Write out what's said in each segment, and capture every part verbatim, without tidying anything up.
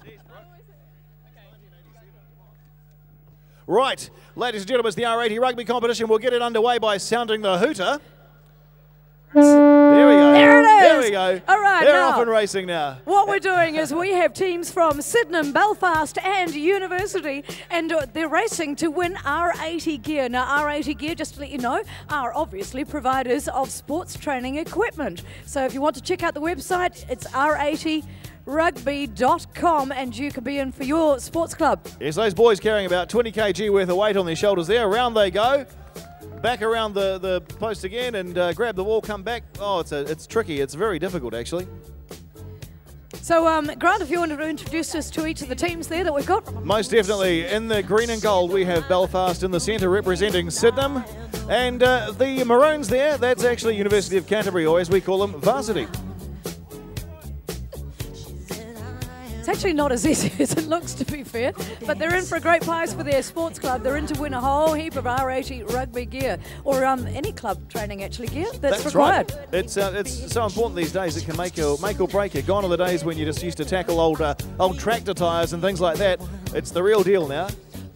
Right, ladies and gentlemen, it's the R eighty rugby competition. We'll get it underway by sounding the hooter. There we go. There it is. There we go. All right, They're now, off and racing now. What we're doing is we have teams from Sydenham, Belfast and University, and uh, they're racing to win R eighty gear. Now, R eighty gear, just to let you know, are obviously providers of sports training equipment. So if you want to check out the website, it's R eighty rugby dot com and you can be in for your sports club. Yes, those boys carrying about twenty kilograms worth of weight on their shoulders there. Around they go. Back around the, the post again and uh, grab the wall, come back. Oh, it's a, it's tricky. It's very difficult, actually. So, um, Grant, if you wanted to introduce us to each of the teams there that we've got. Most definitely. In the green and gold, we have Belfast in the centre representing Sydenham. And uh, the maroons there, that's actually University of Canterbury, or as we call them, Varsity. It's actually not as easy as it looks, to be fair, but they're in for a great prize for their sports club. They're in to win a whole heap of R eighty rugby gear, or um, any club training actually gear that's, that's required. Right. It's uh, it's so important these days. It can make or make or break you. Gone are the days when you just used to tackle old uh, old tractor tyres and things like that. It's the real deal now.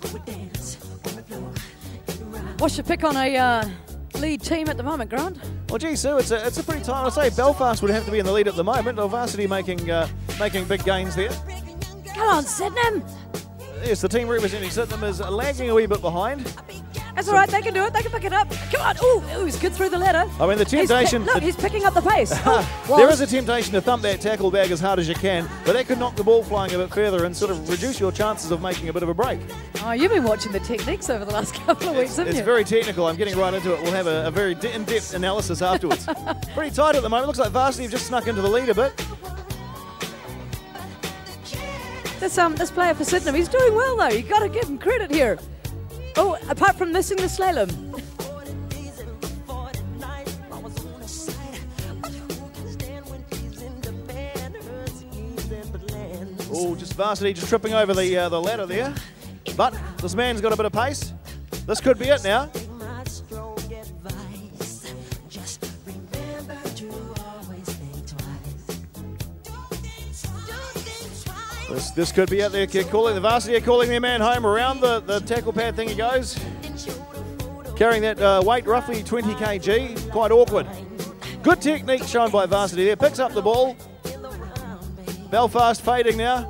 What's your pick on a uh, lead team at the moment, Grant? Well, gee, Sue, it's a, it's a pretty tight. I'd say Belfast would have to be in the lead at the moment. The Varsity making uh, making big gains there. Come on, Sydenham. Yes, the team representing Sydenham is lagging a wee bit behind. That's all right, they can do it, they can pick it up. Come on, ooh, ooh, he's good through the ladder. I mean, the temptation... He's look, he's picking up the pace. Oh, there is a temptation to thump that tackle bag as hard as you can, but that could knock the ball flying a bit further and sort of reduce your chances of making a bit of a break. Oh, you've been watching the techniques over the last couple of weeks, it's, haven't it's you? It's very technical. I'm getting right into it. We'll have a, a very in-depth analysis afterwards. Pretty tight at the moment. Looks like Varsity have just snuck into the lead a bit. This, um, this player for Sydenham, he's doing well though. You've got to give him credit here. Oh, apart from missing the slalom. Oh, just Varsity just tripping over the uh, the ladder there. But this man's got a bit of pace. This could be it now. This, this could be it. They're calling the Varsity are calling their man home. Around the, the tackle pad thing he goes. Carrying that uh, weight, roughly twenty kilograms. Quite awkward. Good technique shown by Varsity there. Picks up the ball. Belfast fading now.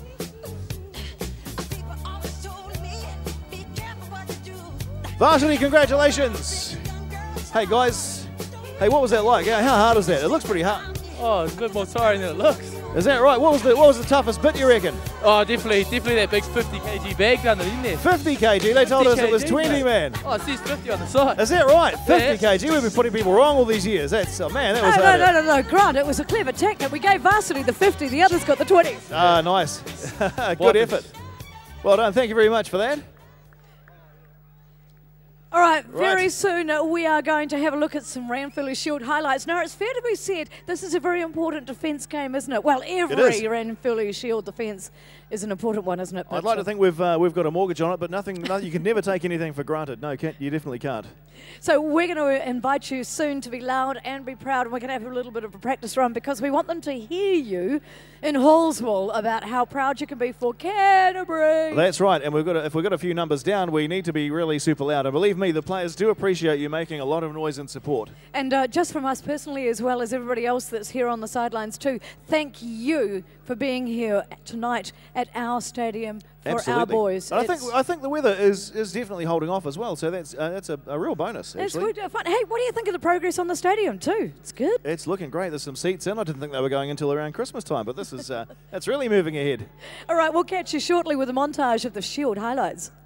Varsity, congratulations. Hey, guys. Hey, what was that like? How hard is that? It looks pretty hard. Oh, it's a bit more tiring than it looks. Is that right? What was the what was the toughest bit, you reckon? Oh, definitely, definitely that big fifty kilogram bag down there, isn't there? fifty kilograms. They told us it was twenty, man. Oh, it says fifty on the side. Is that right? fifty yeah. kilograms. We've been putting people wrong all these years. That's oh man, that was no, hard. No, no, no, no, Grant. It was a clever tactic. We gave Varsity the fifty. The others got the twenty. Ah, nice. Good effort. Well done. Thank you very much for that. All right, very Right. soon uh, we are going to have a look at some Ranfurly Shield highlights. Now, it's fair to be said, this is a very important defence game, isn't it? Well, every Ranfurly Shield defence is an important one, isn't it? I'd like to think we've uh, we've got a mortgage on it, but nothing. No, you can never take anything for granted. No, can't, you definitely can't. So we're going to invite you soon to be loud and be proud, and we're going to have a little bit of a practice run because we want them to hear you in Hallswell about how proud you can be for Canterbury. That's right, and we've got a, if we've got a few numbers down, we need to be really super loud. And believe me, the players do appreciate you making a lot of noise and support. And uh, just from us personally, as well as everybody else that's here on the sidelines too, thank you for being here tonight at our stadium for Absolutely. our boys. And I think I think the weather is is definitely holding off as well, so that's uh, that's a, a real bonus. That's actually. good. Fun. Hey, what do you think of the progress on the stadium too? It's good. It's looking great. There's some seats in. I didn't think they were going until around Christmas time, but this is uh, that's really moving ahead. All right, we'll catch you shortly with a montage of the Shield highlights.